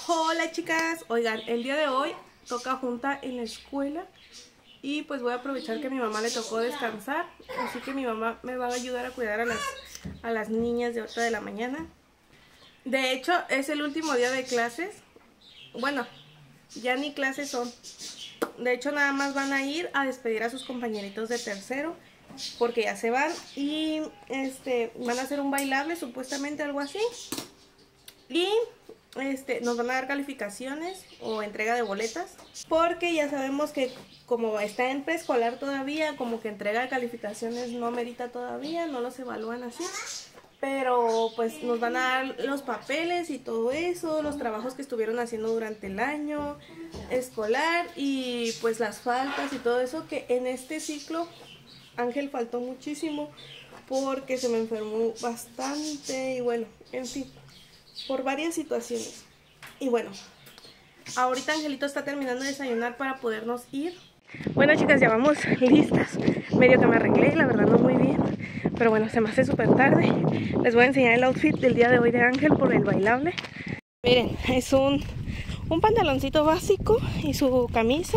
Hola chicas, oigan, el día de hoy toca junta en la escuela y pues voy a aprovechar que a mi mamá le tocó descansar, así que mi mamá me va a ayudar a cuidar a las niñas de ahorita de la mañana. De hecho, es el último día de clases. Bueno, ya ni clases son. De hecho, nada más van a ir a despedir a sus compañeritos de tercero porque ya se van y van a hacer un bailable, supuestamente algo así. Y nos van a dar calificaciones o entrega de boletas, porque ya sabemos que como está en preescolar todavía, como que entrega de calificaciones no merita todavía, no los evalúan así. Pero pues nos van a dar los papeles y todo eso, los trabajos que estuvieron haciendo durante el año escolar y pues las faltas y todo eso, que en este ciclo Ángel faltó muchísimo porque se me enfermó bastante y bueno, en fin, por varias situaciones. Y bueno, ahorita Angelito está terminando de desayunar para podernos ir. Bueno chicas, ya vamos listas. Medio que me arreglé, la verdad no muy bien, pero bueno, se me hace súper tarde. Les voy a enseñar el outfit del día de hoy de Ángel por el bailable. Miren, es un pantaloncito básico y su camisa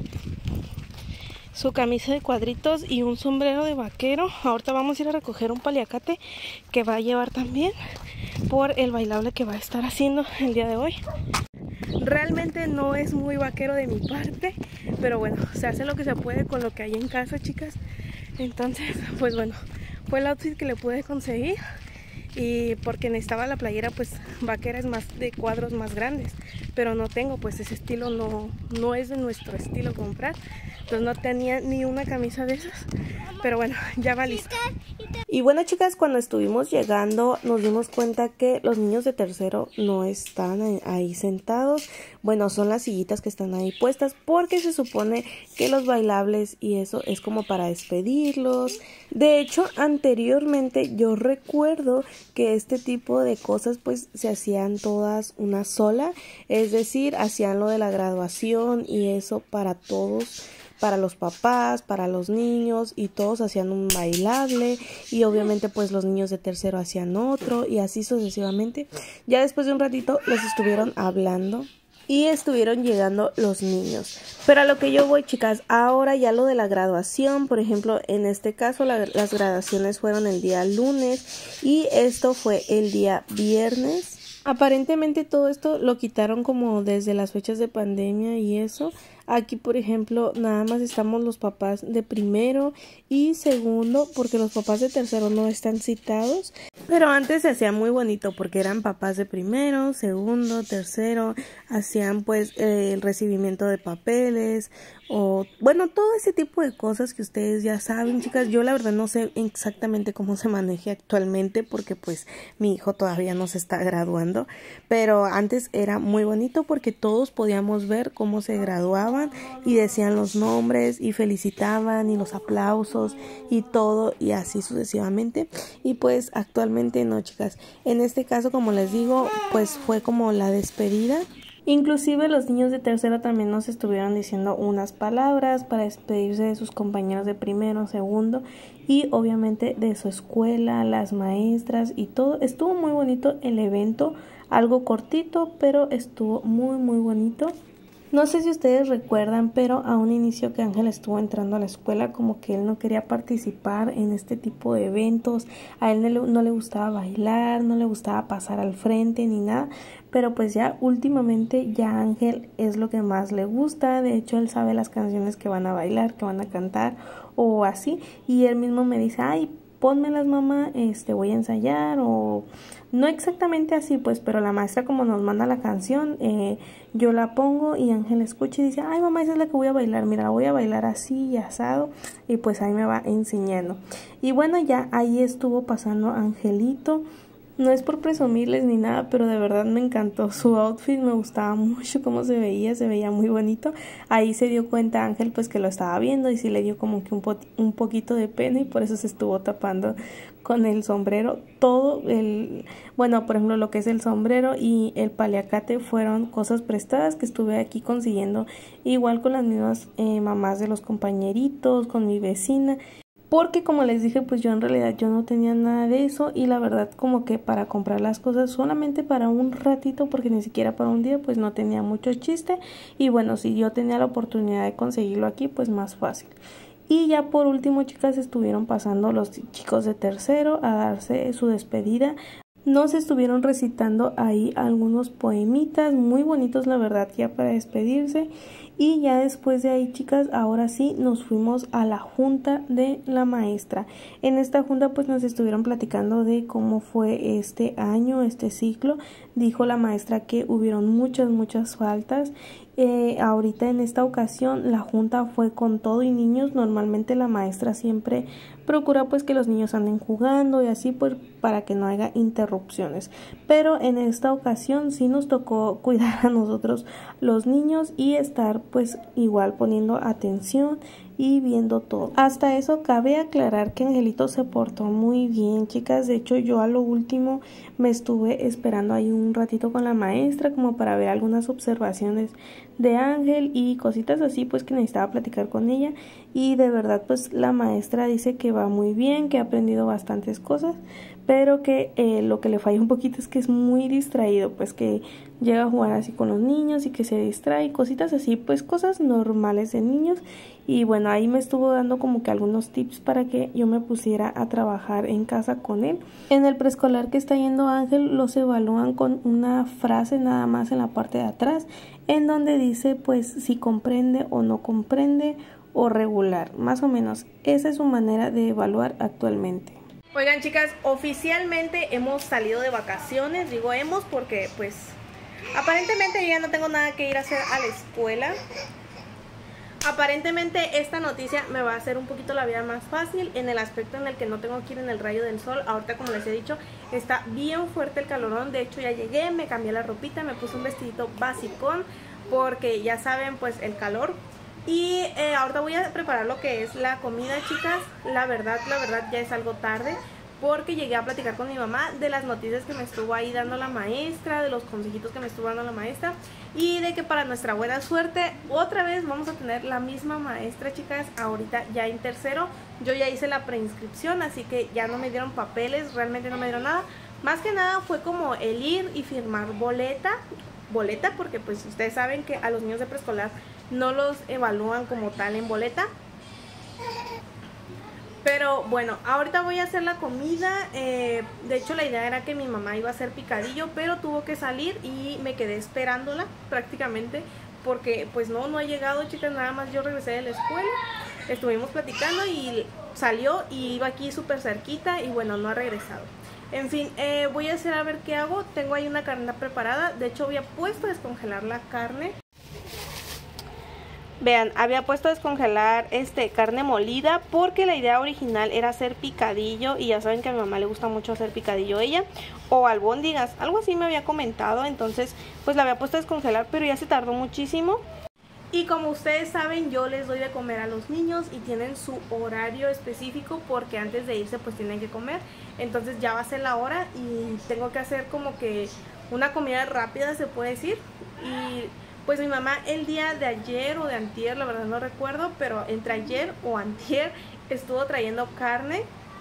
de cuadritos y un sombrero de vaquero. Ahorita vamos a ir a recoger un paliacate que va a llevar también por el bailable que va a estar haciendo el día de hoy. Realmente no es muy vaquero de mi parte, pero bueno, se hace lo que se puede con lo que hay en casa, chicas. Entonces, pues bueno, fue el outfit que le pude conseguir. Y porque necesitaba la playera pues vaquera, es más de cuadros más grandes, pero no tengo, pues ese estilo no es de nuestro estilo comprar, entonces no tenía ni una camisa de esas, pero bueno, ya va lista. Y bueno chicas, cuando estuvimos llegando nos dimos cuenta que los niños de tercero no están ahí sentados. Bueno, son las sillitas que están ahí puestas porque se supone que los bailables y eso es como para despedirlos. De hecho, anteriormente yo recuerdo que este tipo de cosas pues se hacían todas una sola, es decir, hacían lo de la graduación y eso para todos, para los papás, para los niños, y todos hacían un bailable y obviamente pues los niños de tercero hacían otro y así sucesivamente. Ya después de un ratito les estuvieron hablando y estuvieron llegando los niños. Pero a lo que yo voy, chicas, ahora ya lo de la graduación, por ejemplo, en este caso las graduaciones fueron el día lunes y esto fue el día viernes. Aparentemente todo esto lo quitaron como desde las fechas de pandemia y eso. Aquí, por ejemplo, nada más estamos los papás de primero y segundo, porque los papás de tercero no están citados. Pero antes se hacía muy bonito porque eran papás de primero, segundo, tercero, hacían pues el recibimiento de papeles o bueno, todo ese tipo de cosas que ustedes ya saben, chicas. Yo la verdad no sé exactamente cómo se maneja actualmente porque pues mi hijo todavía no se está graduando, pero antes era muy bonito porque todos podíamos ver cómo se graduaban y decían los nombres y felicitaban y los aplausos y todo y así sucesivamente. Y pues actualmente no, chicas, en este caso, como les digo, pues fue como la despedida. Inclusive los niños de tercero también nos estuvieron diciendo unas palabras para despedirse de sus compañeros de primero, segundo y obviamente de su escuela, las maestras y todo. Estuvo muy bonito el evento, algo cortito, pero estuvo muy bonito. No sé si ustedes recuerdan, pero a un inicio que Ángel estuvo entrando a la escuela, como que él no quería participar en este tipo de eventos. A él no le gustaba bailar, no le gustaba pasar al frente ni nada, pero pues ya últimamente ya Ángel es lo que más le gusta. De hecho, él sabe las canciones que van a bailar, que van a cantar o así, y él mismo me dice, ay, pónmelas mamá, voy a ensayar, o no exactamente así pues, pero la maestra como nos manda la canción, yo la pongo y Ángel escucha y dice, ay mamá, esa es la que voy a bailar, mira, voy a bailar así y asado, y pues ahí me va enseñando. Y bueno, ya ahí estuvo pasando Angelito. No es por presumirles ni nada, pero de verdad me encantó su outfit, me gustaba mucho cómo se veía muy bonito. Ahí se dio cuenta Ángel pues que lo estaba viendo y sí le dio como que un poquito de pena y por eso se estuvo tapando con el sombrero. Bueno, por ejemplo, lo que es el sombrero y el paliacate fueron cosas prestadas que estuve aquí consiguiendo, igual con las mismas mamás de los compañeritos, con mi vecina. porque como les dije, pues yo en realidad yo no tenía nada de eso y la verdad como que para comprar las cosas solamente para un ratito, porque ni siquiera para un día, pues no tenía mucho chiste. Y bueno, si yo tenía la oportunidad de conseguirlo aquí, pues más fácil. Y ya por último, chicas, estuvieron pasando los chicos de tercero a darse su despedida. Nos estuvieron recitando ahí algunos poemitas muy bonitos, la verdad, ya para despedirse. Y ya después de ahí, chicas, ahora sí nos fuimos a la junta de la maestra. En esta junta pues nos estuvieron platicando de cómo fue este año, este ciclo. Dijo la maestra que hubieron muchas faltas. Ahorita en esta ocasión la junta fue con todo y niños. Normalmente la maestra siempre procura pues que los niños anden jugando y así pues para que no haya interrupciones, pero en esta ocasión sí nos tocó cuidar a nosotros los niños y estar pues igual poniendo atención y viendo todo. Hasta eso cabe aclarar que Angelito se portó muy bien, chicas. De hecho yo a lo último me estuve esperando ahí un ratito con la maestra como para ver algunas observaciones de Ángel y cositas así pues que necesitaba platicar con ella. Y de verdad pues la maestra dice que va muy bien, que ha aprendido bastantes cosas, pero que lo que le falla un poquito es que es muy distraído, pues que llega a jugar así con los niños y que se distrae, cositas así, pues cosas normales de niños. Y bueno, ahí me estuvo dando como que algunos tips para que yo me pusiera a trabajar en casa con él. En el preescolar que está yendo Ángel los evalúan con una frase nada más en la parte de atrás, en donde dice pues si comprende o no comprende o regular, más o menos. Esa es su manera de evaluar actualmente. Oigan, chicas, oficialmente hemos salido de vacaciones. Digo hemos porque pues aparentemente yo ya no tengo nada que ir a hacer a la escuela. Aparentemente esta noticia me va a hacer un poquito la vida más fácil en el aspecto en el que no tengo que ir en el rayo del sol. Ahorita, como les he dicho, está bien fuerte el calorón. De hecho ya llegué, me cambié la ropita, me puse un vestidito basicón porque ya saben pues el calor. Y ahorita voy a preparar lo que es la comida, chicas. La verdad ya es algo tarde porque llegué a platicar con mi mamá de las noticias que me estuvo ahí dando la maestra, de los consejitos que me estuvo dando la maestra y de que para nuestra buena suerte otra vez vamos a tener la misma maestra, chicas, ahorita ya en tercero. Yo ya hice la preinscripción, así que ya no me dieron papeles, realmente no me dieron nada. Más que nada fue como el ir y firmar boleta porque pues ustedes saben que a los niños de preescolar no los evalúan como tal en boleta. Pero bueno, ahorita voy a hacer la comida. De hecho la idea era que mi mamá iba a hacer picadillo, pero tuvo que salir y me quedé esperándola prácticamente porque pues no ha llegado, chicas. Nada más yo regresé de la escuela, estuvimos platicando y salió y iba aquí súper cerquita y bueno, no ha regresado. En fin, voy a hacer a ver qué hago. Tengo ahí una carne preparada. De hecho había puesto a descongelar la carne. Vean, había puesto a descongelar carne molida porque la idea original era hacer picadillo y ya saben que a mi mamá le gusta mucho hacer picadillo ella, o albóndigas, algo así me había comentado. Entonces pues la había puesto a descongelar, pero ya se tardó muchísimo. Y como ustedes saben, yo les doy de comer a los niños y tienen su horario específico porque antes de irse pues tienen que comer. Entonces ya va a ser la hora y tengo que hacer como que una comida rápida, se puede decir. Y pues mi mamá el día de ayer o de antier, la verdad no recuerdo, pero entre ayer o antier estuvo trayendo carne.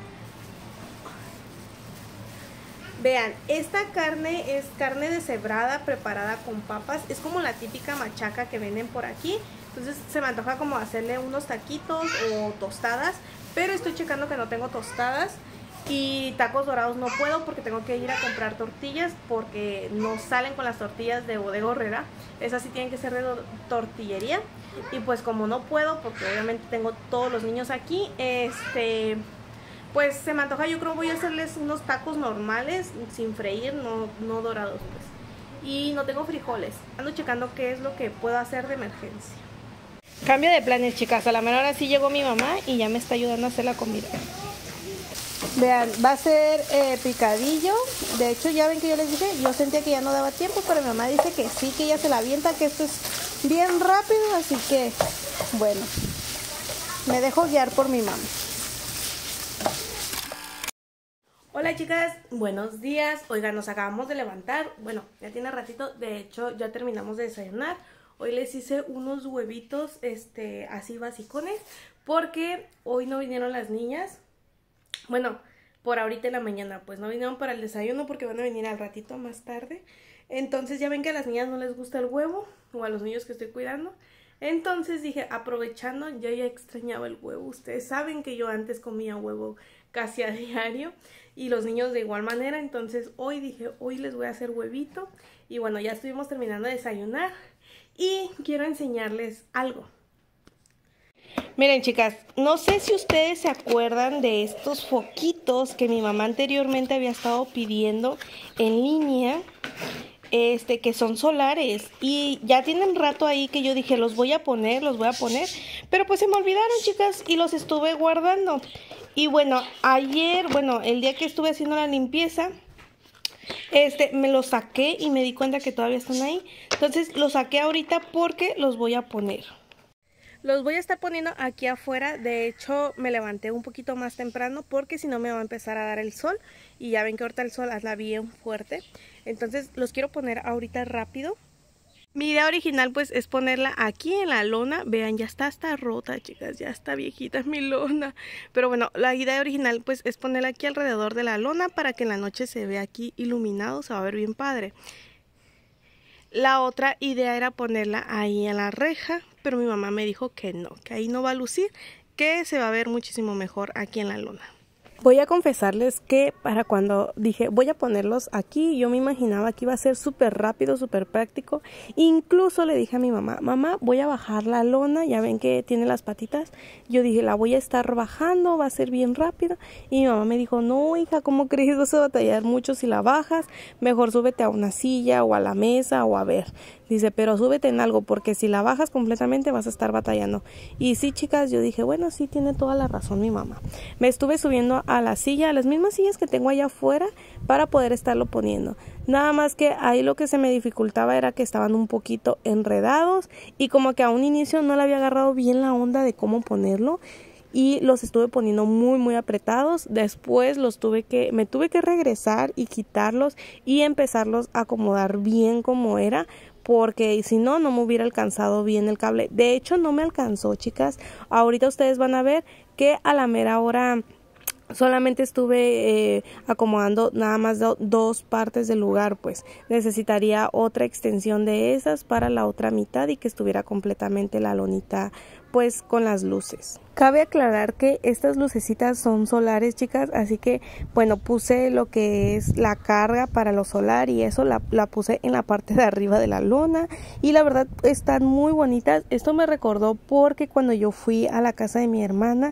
Vean, esta carne es carne deshebrada preparada con papas. Es como la típica machaca que venden por aquí. Entonces se me antoja como hacerle unos taquitos o tostadas, pero estoy checando que no tengo tostadas. Y tacos dorados no puedo porque tengo que ir a comprar tortillas porque no salen con las tortillas de Bodega Aurrera. Esas sí tienen que ser de tortillería. Y pues como no puedo, porque obviamente tengo todos los niños aquí, pues se me antoja, yo creo voy a hacerles unos tacos normales, sin freír, no dorados pues. Y no tengo frijoles. Ando checando qué es lo que puedo hacer de emergencia. Cambio de planes, chicas. A la menor hora sí llegó mi mamá y ya me está ayudando a hacer la comida. Vean, va a ser picadillo. De hecho ya ven que yo les dije, yo sentía que ya no daba tiempo, pero mi mamá dice que sí, que ella se la avienta, que esto es bien rápido, así que bueno, me dejo guiar por mi mamá. Hola chicas, buenos días. Oigan, nos acabamos de levantar. Bueno, ya tiene ratito, de hecho ya terminamos de desayunar. Hoy les hice unos huevitos así basicones porque hoy no vinieron las niñas. Bueno, por ahorita en la mañana, pues no vinieron para el desayuno porque van a venir al ratito más tarde. Entonces ya ven que a las niñas no les gusta el huevo, o a los niños que estoy cuidando. Entonces dije, aprovechando, yo ya extrañaba el huevo. Ustedes saben que yo antes comía huevo casi a diario y los niños de igual manera. Entonces hoy dije, hoy les voy a hacer huevito. Y bueno, ya estuvimos terminando de desayunar y quiero enseñarles algo. Miren, chicas, no sé si ustedes se acuerdan de estos foquitos que mi mamá anteriormente había estado pidiendo en línea, que son solares, y ya tienen rato ahí que yo dije los voy a poner, pero pues se me olvidaron, chicas, y los estuve guardando. Y bueno, ayer, el día que estuve haciendo la limpieza, me los saqué y me di cuenta que todavía están ahí. Entonces los saqué ahorita porque los voy a poner. Los voy a estar poniendo aquí afuera. De hecho, me levanté un poquito más temprano porque si no me va a empezar a dar el sol. Y ya ven que ahorita el sol anda bien fuerte. Entonces los quiero poner ahorita rápido. Mi idea original pues es ponerla aquí en la lona. Vean, ya está rota, chicas, ya está viejita mi lona. Pero bueno, la idea original pues es ponerla aquí alrededor de la lona para que en la noche se vea aquí iluminado, se va a ver bien padre. La otra idea era ponerla ahí en la reja, pero mi mamá me dijo que no, que ahí no va a lucir, que se va a ver muchísimo mejor aquí en la lona. Voy a confesarles que para cuando dije voy a ponerlos aquí, yo me imaginaba que iba a ser súper rápido, súper práctico. Incluso le dije a mi mamá, mamá, voy a bajar la lona, ya ven que tiene las patitas. Yo dije, la voy a estar bajando, va a ser bien rápido. Y mi mamá me dijo, no, hija, ¿cómo crees? Vas a batallar mucho si la bajas. Mejor súbete a una silla o a la mesa o a ver. Dice, pero súbete en algo porque si la bajas completamente vas a estar batallando. Y sí, chicas, yo dije, bueno, sí tiene toda la razón mi mamá. Me estuve subiendo a la silla, a las mismas sillas que tengo allá afuera para poder estarlo poniendo. Nada más que ahí lo que se me dificultaba era que estaban un poquito enredados y como que a un inicio no le había agarrado bien la onda de cómo ponerlo. Y los estuve poniendo muy apretados. Después me tuve que regresar y quitarlos y empezarlos a acomodar bien como era, porque si no, no me hubiera alcanzado bien el cable. De hecho, no me alcanzó, chicas. Ahorita ustedes van a ver que a la mera hora solamente estuve acomodando nada más dos partes del lugar, pues necesitaría otra extensión de esas para la otra mitad y que estuviera completamente la lonita pues con las luces. Cabe aclarar que estas lucecitas son solares, chicas, así que bueno, puse lo que es la carga para lo solar y eso la puse en la parte de arriba de la lona y la verdad están muy bonitas. Esto me recordó porque cuando yo fui a la casa de mi hermana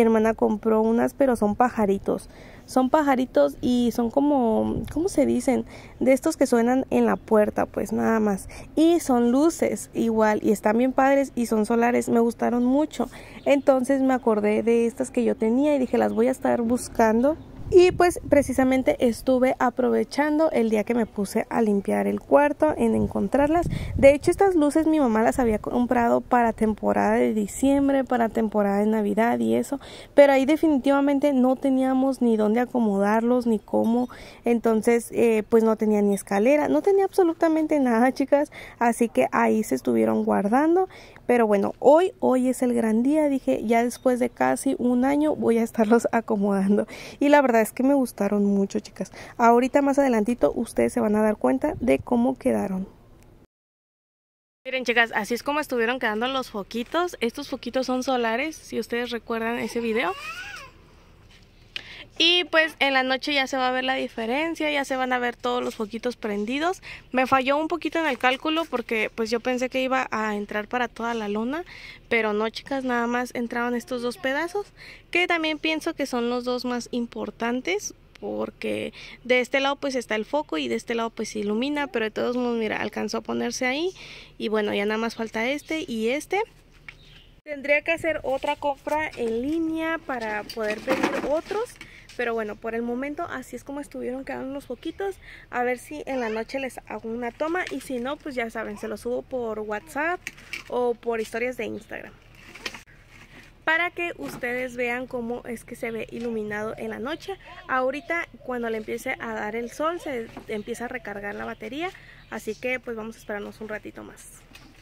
compró unas, pero son pajaritos. Son pajaritos y son como, ¿cómo se dicen? De estos que suenan en la puerta, pues nada más. Y son luces igual y están bien padres y son solares, me gustaron mucho. Entonces me acordé de estas que yo tenía y dije las voy a estar buscando. Y pues precisamente estuve aprovechando el día que me puse a limpiar el cuarto en encontrarlas. De hecho, estas luces mi mamá las había comprado para temporada de diciembre, para temporada de Navidad y eso. Pero ahí definitivamente no teníamos ni dónde acomodarlos ni cómo. Entonces pues no tenía ni escalera, no tenía absolutamente nada, chicas. Así que ahí se estuvieron guardando. Pero bueno, hoy es el gran día. Dije, ya después de casi un año voy a estarlos acomodando. Y la verdad es que me gustaron mucho, chicas. Ahorita más adelantito ustedes se van a dar cuenta de cómo quedaron. Miren, chicas, así es como estuvieron quedando los foquitos. Estos foquitos son solares, si ustedes recuerdan ese video. Y pues en la noche ya se va a ver la diferencia, ya se van a ver todos los foquitos prendidos. Me falló un poquito en el cálculo porque pues yo pensé que iba a entrar para toda la lona, pero no, chicas, nada más entraron estos dos pedazos, que también pienso que son los dos más importantes, porque de este lado pues está el foco y de este lado pues se ilumina, pero de todos modos, mira, alcanzó a ponerse ahí y bueno, ya nada más falta este y este. Tendría que hacer otra compra en línea para poder pedir otros. Pero bueno, por el momento así es como estuvieron quedando los foquitos. A ver si en la noche les hago una toma. Y si no, pues ya saben, se los subo por WhatsApp o por historias de Instagram. Para que ustedes vean cómo es que se ve iluminado en la noche. Ahorita cuando le empiece a dar el sol se empieza a recargar la batería. Así que pues vamos a esperarnos un ratito más.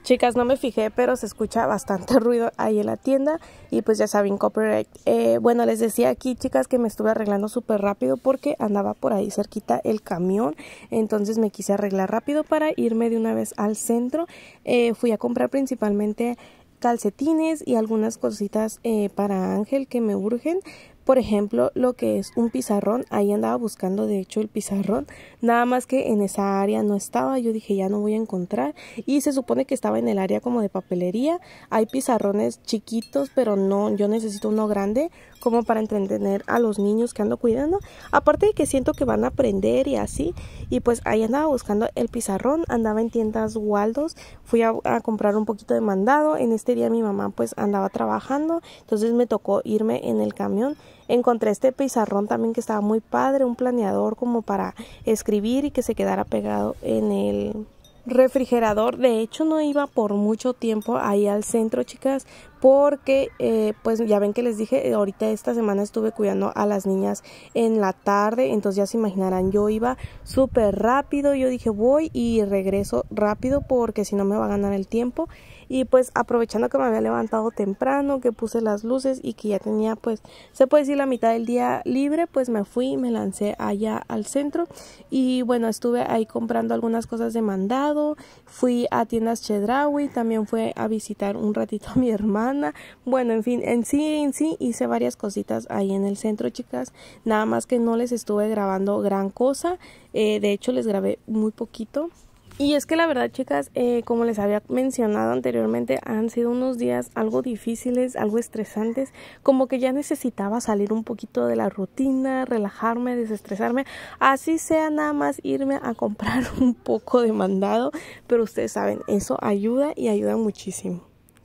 Chicas, no me fijé, pero se escucha bastante ruido ahí en la tienda y pues ya saben, copyright. Bueno, les decía aquí, chicas, que me estuve arreglando súper rápido porque andaba por ahí cerquita el camión. Entonces me quise arreglar rápido para irme de una vez al centro. Fui a comprar principalmente calcetines y algunas cositas para Ángel que me urgen. Por ejemplo, lo que es un pizarrón, ahí andaba buscando de hecho el pizarrón, nada más que en esa área no estaba, yo dije ya no voy a encontrar y se supone que estaba en el área como de papelería. Hay pizarrones chiquitos, pero no, yo necesito uno grande como para entretener a los niños que ando cuidando, aparte de que siento que van a aprender y así, y pues ahí andaba buscando el pizarrón, andaba en tiendas Waldos, fui a comprar un poquito de mandado. En este día mi mamá pues andaba trabajando, entonces me tocó irme en el camión. Encontré este pizarrón también que estaba muy padre, un planeador como para escribir y que se quedara pegado en el refrigerador. De hecho no iba por mucho tiempo ahí al centro, chicas, porque pues ya ven que les dije, ahorita esta semana estuve cuidando a las niñas en la tarde, entonces ya se imaginarán, yo iba súper rápido, yo dije voy y regreso rápido porque si no me va a ganar el tiempo. Y pues aprovechando que me había levantado temprano, que puse las luces y que ya tenía pues se puede decir la mitad del día libre, pues me fui y me lancé allá al centro y bueno, estuve ahí comprando algunas cosas de mandado, fui a tiendas Chedraui, también fui a visitar un ratito a mi hermana. Bueno, en fin, en sí hice varias cositas ahí en el centro, chicas, nada más que no les estuve grabando gran cosa, de hecho les grabé muy poquito. Y es que la verdad, chicas, como les había mencionado anteriormente, han sido unos días algo difíciles, algo estresantes, como que ya necesitaba salir un poquito de la rutina, relajarme, desestresarme, así sea nada más irme a comprar un poco de mandado, pero ustedes saben, eso ayuda y ayuda muchísimo.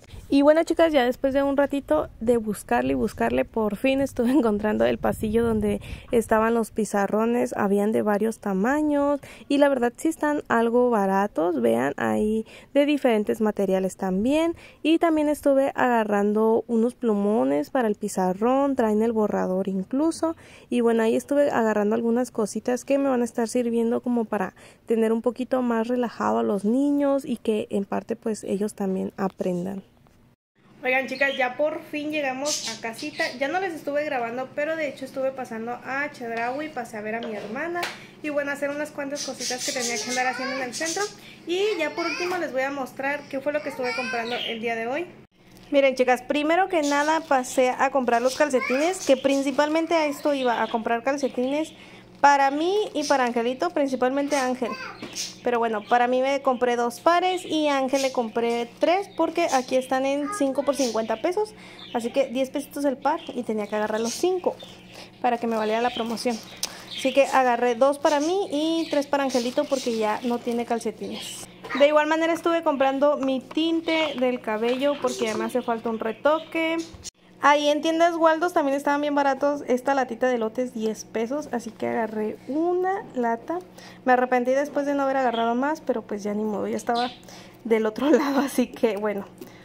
Y bueno, chicas, ya después de un ratito de buscarle y buscarle, por fin estuve encontrando el pasillo donde estaban los pizarrones, habían de varios tamaños y la verdad sí están algo baratos, vean, ahí de diferentes materiales también. Y también estuve agarrando unos plumones para el pizarrón, traen el borrador incluso, y bueno, ahí estuve agarrando algunas cositas que me van a estar sirviendo como para tener un poquito más relajado a los niños y que en parte pues ellos también aprendan. Oigan, chicas, ya por fin llegamos a casita. Ya no les estuve grabando, pero de hecho estuve pasando a Chedraui, pasé a ver a mi hermana y bueno, hacer unas cuantas cositas que tenía que andar haciendo en el centro. Y ya por último les voy a mostrar qué fue lo que estuve comprando el día de hoy. Miren, chicas, primero que nada pasé a comprar los calcetines, que principalmente a esto iba, a comprar calcetines para mí y para Angelito, principalmente a Ángel. Pero bueno, para mí me compré 2 pares y a Ángel le compré 3 porque aquí están en 5 por 50 pesos. Así que 10 pesitos el par y tenía que agarrar los 5 para que me valiera la promoción. Así que agarré 2 para mí y 3 para Angelito porque ya no tiene calcetines. De igual manera estuve comprando mi tinte del cabello porque ya me hace falta un retoque. Ahí en tiendas Waldos también estaban bien baratos esta latita de elotes, 10 pesos, así que agarré una lata. Me arrepentí después de no haber agarrado más, pero pues ya ni modo, ya estaba del otro lado, así que bueno.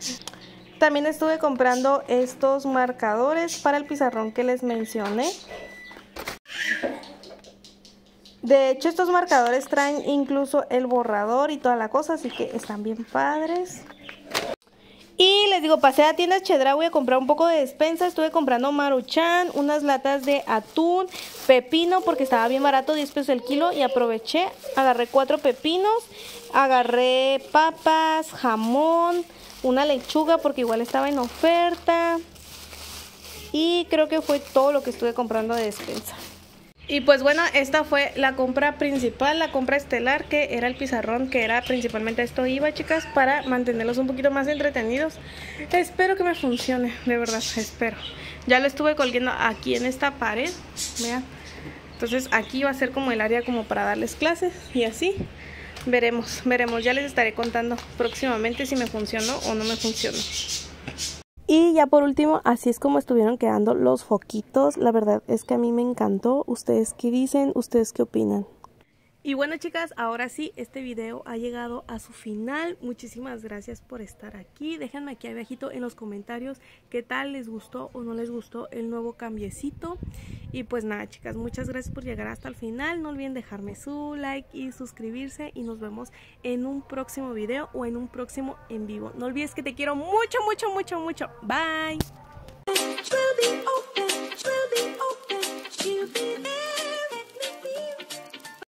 También estuve comprando estos marcadores para el pizarrón que les mencioné. De hecho, estos marcadores traen incluso el borrador y toda la cosa, así que están bien padres. Y les digo, pasé a tiendas Chedraui a comprar un poco de despensa. Estuve comprando Maruchan, unas latas de atún, pepino porque estaba bien barato, 10 pesos el kilo. Y aproveché, agarré 4 pepinos, agarré papas, jamón, una lechuga porque igual estaba en oferta. Y creo que fue todo lo que estuve comprando de despensa. Y pues bueno, esta fue la compra principal, la compra estelar, que era el pizarrón, que era principalmente esto iba, chicas, para mantenerlos un poquito más entretenidos. Espero que me funcione, de verdad, espero. Ya lo estuve colgando aquí en esta pared, vean. Entonces aquí va a ser como el área como para darles clases y así. Veremos, ya les estaré contando próximamente si me funcionó o no me funcionó. Y ya por último, así es como estuvieron quedando los foquitos. La verdad es que a mí me encantó. ¿Ustedes qué dicen? ¿Ustedes qué opinan? Y bueno, chicas, ahora sí, este video ha llegado a su final. Muchísimas gracias por estar aquí. Déjenme aquí abajito en los comentarios qué tal les gustó o no les gustó el nuevo cambiecito. Y pues nada, chicas, muchas gracias por llegar hasta el final. No olviden dejarme su like y suscribirse. Y nos vemos en un próximo video o en un próximo en vivo. No olvides que te quiero mucho, mucho, mucho, mucho. Bye.